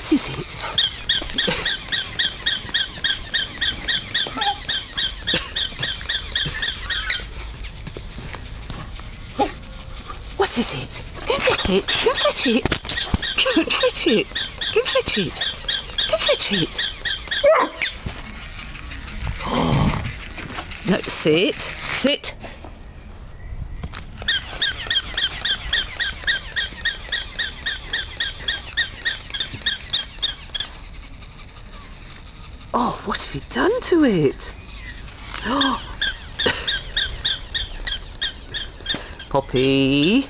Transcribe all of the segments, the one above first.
What is it? What is it? Go and get it. Go and fetch it. Go and fetch it. Go and fetch it. Go and fetch it. Oh. No, sit. Sit. Oh, what have you done to it? Oh. Poppy.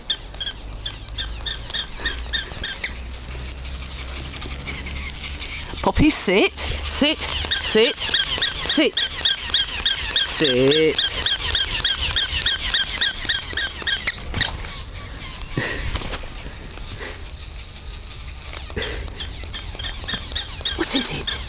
Poppy, sit. Sit. Sit. Sit. Sit. What is it?